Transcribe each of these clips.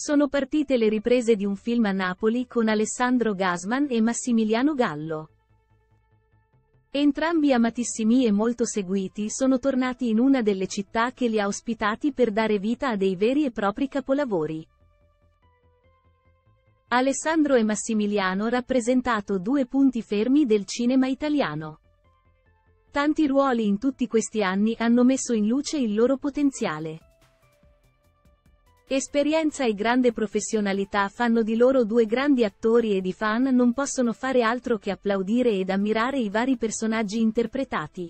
Sono partite le riprese di un film a Napoli con Alessandro Gasman e Massimiliano Gallo. Entrambi amatissimi e molto seguiti sono tornati in una delle città che li ha ospitati per dare vita a dei veri e propri capolavori. Alessandro e Massimiliano rappresentato due punti fermi del cinema italiano. Tanti ruoli in tutti questi anni hanno messo in luce il loro potenziale. Esperienza e grande professionalità fanno di loro due grandi attori ed i fan non possono fare altro che applaudire ed ammirare i vari personaggi interpretati.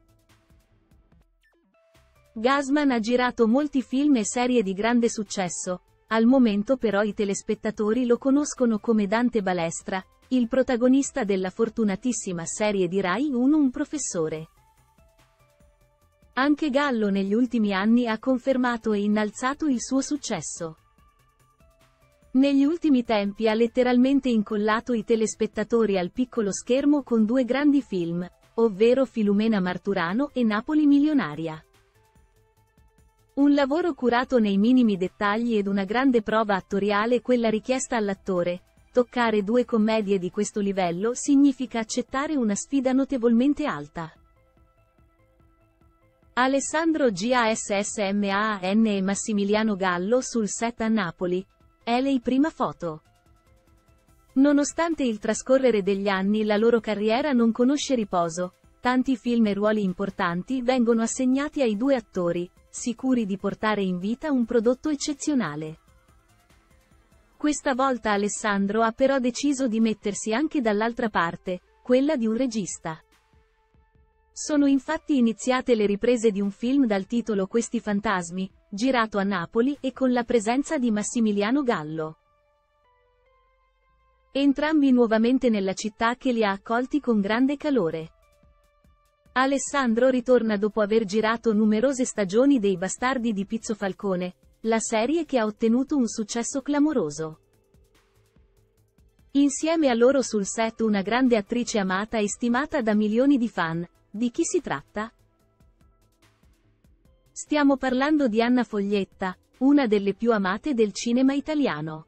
Gasman ha girato molti film e serie di grande successo, al momento però i telespettatori lo conoscono come Dante Balestra, il protagonista della fortunatissima serie di Rai 1 Un professore. Anche Gallo negli ultimi anni ha confermato e innalzato il suo successo. Negli ultimi tempi ha letteralmente incollato i telespettatori al piccolo schermo con due grandi film, ovvero Filumena Marturano e Napoli Milionaria. Un lavoro curato nei minimi dettagli ed una grande prova attoriale quella richiesta all'attore. Toccare due commedie di questo livello significa accettare una sfida notevolmente alta. Alessandro Gasman e Massimiliano Gallo sul set a Napoli. Elei prima foto. Nonostante il trascorrere degli anni la loro carriera non conosce riposo, tanti film e ruoli importanti vengono assegnati ai due attori, sicuri di portare in vita un prodotto eccezionale. Questa volta Alessandro ha però deciso di mettersi anche dall'altra parte, quella di un regista. Sono infatti iniziate le riprese di un film dal titolo Questi fantasmi, girato a Napoli e con la presenza di Massimiliano Gallo. Entrambi nuovamente nella città che li ha accolti con grande calore. Alessandro ritorna dopo aver girato numerose stagioni dei Bastardi di Pizzo Falcone, la serie che ha ottenuto un successo clamoroso. Insieme a loro sul set una grande attrice amata e stimata da milioni di fan. Di chi si tratta? Stiamo parlando di Anna Foglietta, una delle più amate del cinema italiano.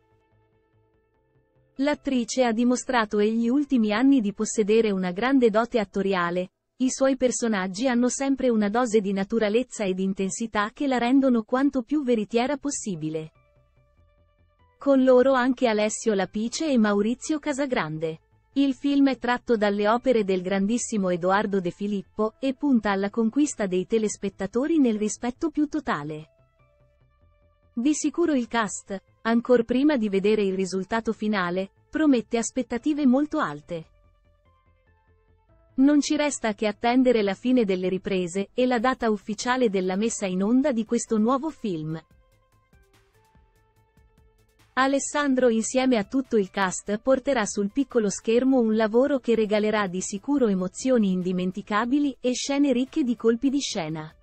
L'attrice ha dimostrato negli ultimi anni di possedere una grande dote attoriale, i suoi personaggi hanno sempre una dose di naturalezza ed intensità che la rendono quanto più veritiera possibile. Con loro anche Alessio Lapice e Maurizio Casagrande. Il film è tratto dalle opere del grandissimo Edoardo De Filippo, e punta alla conquista dei telespettatori nel rispetto più totale. Di sicuro il cast, ancor prima di vedere il risultato finale, promette aspettative molto alte. Non ci resta che attendere la fine delle riprese, e la data ufficiale della messa in onda di questo nuovo film. Alessandro insieme a tutto il cast porterà sul piccolo schermo un lavoro che regalerà di sicuro emozioni indimenticabili e scene ricche di colpi di scena.